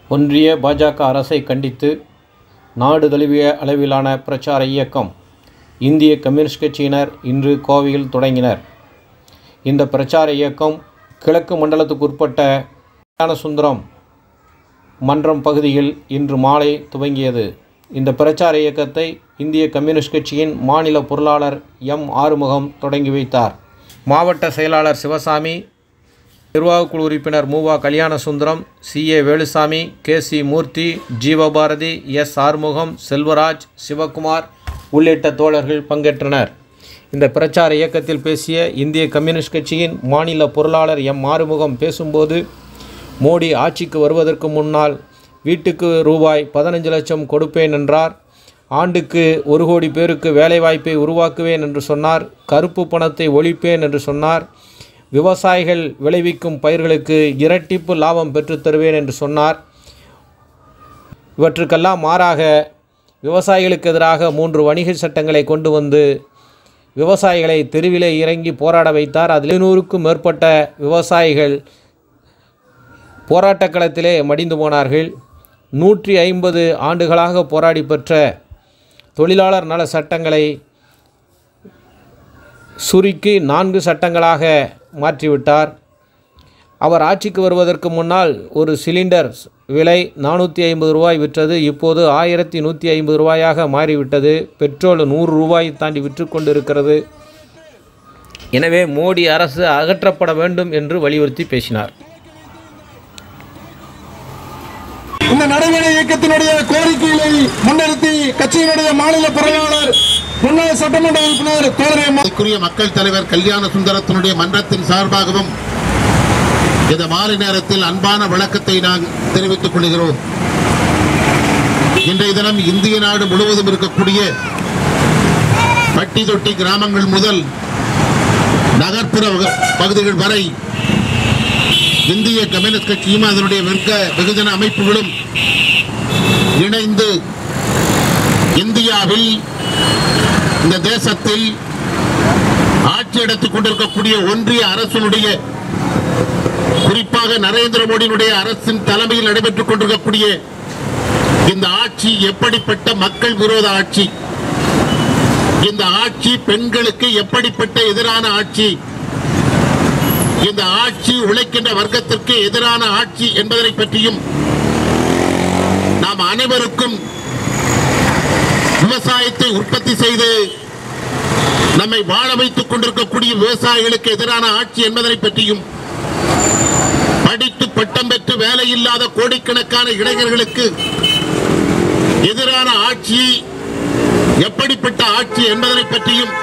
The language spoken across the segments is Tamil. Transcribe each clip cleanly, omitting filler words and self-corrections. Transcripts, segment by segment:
ஒன்றிய பாஜக அரசை கண்டித்து நாடு தழுவிய அளவிலான பிரச்சார இயக்கம் இந்திய கம்யூனிஸ்ட் கட்சியினர் இன்று கோவையில் தொடங்கினர். இந்த பிரச்சார இயக்கம் கிழக்கு மண்டலத்துக்குட்பட்ட கல்யாணசுந்தரம் மன்றம் பகுதியில் இன்று மாலை துவங்கியது. இந்த பிரச்சார இயக்கத்தை இந்திய கம்யூனிஸ்ட் கட்சியின் மாநில பொருளாளர் எம். ஆறுமுகம் தொடங்கி வைத்தார். மாவட்ட செயலாளர் சிவசாமி, நிர்வாகக்குழு உறுப்பினர் மூவா Kalyanasundaram, C A. Velusamy, K C. Murthy, Jeevabharathi, S. Arumugam, Selvaraj, Sivakumar உள்ளிட்ட தோழர்கள் பங்கேற்றனர். இந்த பிரச்சார இயக்கத்தில் பேசிய இந்திய கம்யூனிஸ்ட் கட்சியின் மாநில பொருளாளர் எம். ஆறுமுகம் பேசும்போது, மோடி ஆட்சிக்கு வருவதற்கு முன்னால் வீட்டுக்கு ரூபாய் 15 லட்சம் கொடுப்பேன் என்றார். ஆண்டுக்கு 1 கோடி பேருக்கு வேலைவாய்ப்பை உருவாக்குவேன் என்று சொன்னார். கருப்பு பணத்தை ஒழிப்பேன் என்று சொன்னார். விவசாயிகள் விளைவிக்கும் பயிர்களுக்கு இரட்டிப்பு லாபம் பெற்றுத் தருவேன் என்று சொன்னார். இவற்றுக்கெல்லாம் மாறாக விவசாயிகளுக்கு எதிராக 3 வணிக சட்டங்களை கொண்டு வந்து விவசாயிகளை தெருவிலே இறங்கி போராட வைத்தார். அதில் 700க்கும் மேற்பட்ட விவசாயிகள் போராட்ட களத்திலே மடிந்து போனார்கள். 150 ஆண்டுகளாக போராடி பெற்ற தொழிலாளர் நல சட்டங்களை சுருக்கி 4 சட்டங்களாக மாற்றிவிட்டார். அவர் ஆட்சிக்கு வருவதற்கு முன்னால் ஒரு சிலிண்டர் விலை 450 ரூபாய் விற்றது. இப்போது 1150 ரூபாயாக மாறிவிட்டது. பெட்ரோல் 100 ரூபாய் தாண்டி விற்று கொண்டிருக்கிறது. எனவே மோடி அரசு அகற்றப்பட வேண்டும் என்று வலியுறுத்தி பேசினார். இந்த நடைமுறை இயக்கத்தினுடைய கோரிக்கைகளை முன்னிறுத்தி கட்சியினுடைய மாநில பொருளாளர் முன்னாள் சட்டமன்ற உறுப்பினர் மக்கள் தலைவர் கல்யாணசுந்தரத்தினுடைய மன்றத்தின் சார்பாகவும் இந்த மாலை நேரத்தில் அன்பான வணக்கத்தை நான் தெரிவித்துக் கொள்கிறோம். இன்றைய தினம் இந்திய நாடு முழுவதும் இருக்கக்கூடிய பட்டி தொட்டி கிராமங்கள் முதல் நகர்ப்புற பகுதிகள் வரை இந்திய கம்யூனிஸ்ட் கட்சியும் அதனுடைய வெகுஜன அமைப்புகளும் இணைந்து இந்தியாவில் இந்த தேசத்தில் ஆட்சி எடுத்துக் கொண்டிருக்கக்கூடிய ஒன்றிய அரசினுடைய, குறிப்பாக நரேந்திர மோடியினுடைய அரசின் தலைமையில் நடைபெற்றுக் கொண்டிருக்கக்கூடிய இந்த ஆட்சி எப்படிப்பட்ட மக்கள் விரோத ஆட்சி, இந்த ஆட்சி பெண்களுக்கு எப்படிப்பட்ட எதிரான ஆட்சி, இந்த ஆட்சி உழைக்கின்ற வர்க்கத்திற்கு எதிரான ஆட்சி என்பதை பற்றியும் நாம் அனைவருக்கும் விவசாயத்தை உற்பத்தி செய்து நம்மை வாழ வைத்துக் கொண்டிருக்கக்கூடிய விவசாயிகளுக்கு எதிரான ஆட்சி என்பதை பற்றியும், படித்து பட்டம் பெற்று வேலை இல்லாத கோடிக்கணக்கான இளைஞர்களுக்கு எதிரான ஆட்சி எப்படிப்பட்ட ஆட்சி என்பதை பற்றியும்,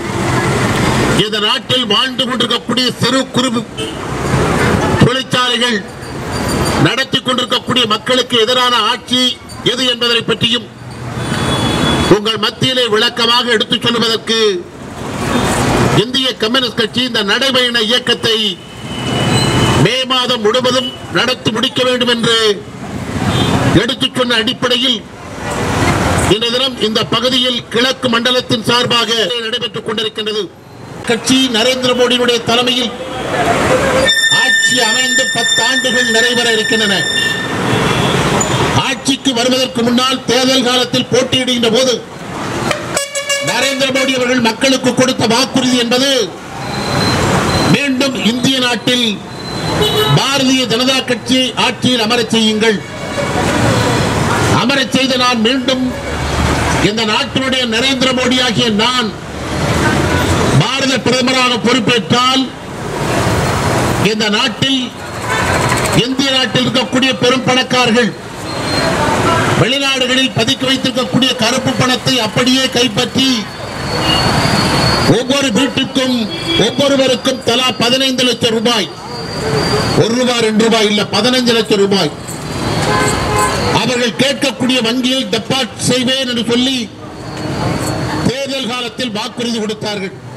இந்த நாட்டில் வாழ்ந்து கொண்டிருக்கக்கூடிய சிறு குறு தொழிற்சாலைகள் நடத்தி கொண்டிருக்கக்கூடிய மக்களுக்கு எதிரான ஆட்சி எது என்பதை பற்றியும் உங்கள் மத்தியிலே விளக்கமாக எடுத்துச் சொல்வதற்கு இந்திய கம்யூனிஸ்ட் கட்சி இந்த நடைபயண இயக்கத்தை மே மாதம் முழுவதும் நடத்தி முடிக்க வேண்டும் என்று எடுத்துச் சொன்ன அடிப்படையில் இன்றைய தினம் இந்த பகுதியில் கிழக்கு மண்டலத்தின் சார்பாக நடைபெற்றுக் கொண்டிருக்கின்றது. கட்சி நரேந்திர மோடியினுடைய தலைமையில் ஆட்சி அமைந்து 10 ஆண்டுகள் நிறைவேற இருக்கின்றன. ஆட்சிக்கு வருவதற்கு முன்னால் தேர்தல் காலத்தில் போட்டியிடுகின்ற போது நரேந்திர மோடி அவர்கள் மக்களுக்கு கொடுத்த வாக்குறுதி என்பது, மீண்டும் இந்திய நாட்டில் பாரதிய ஜனதா கட்சி ஆட்சியில் அமரச் செய்யுங்கள், அமரச் செய்த நான் மீண்டும் இந்த நாட்டினுடைய நரேந்திர மோடி ஆகிய நான் பாரத பிரதமராக பொறுப்பேற்றால் இந்த நாட்டில், இந்திய நாட்டில் இருக்கக்கூடிய பெரும் பணக்காரர்கள் வெளிநாடுகளில் பதுக்கி வைத்திருக்கக்கூடிய கருப்பு பணத்தை அப்படியே கைப்பற்றி ஒவ்வொரு வீட்டுக்கும் ஒவ்வொருவருக்கும் தலா 15 லட்சம் ரூபாய், 1 ரூபாய் 2 ரூபாய் இல்ல 15 லட்சம் ரூபாய் அவர்கள் கேட்கக்கூடிய வங்கியில் டெபாசிட் செய்வேன் என்று சொல்லி தேர்தல் காலத்தில் வாக்குறுதி கொடுத்தார்கள்.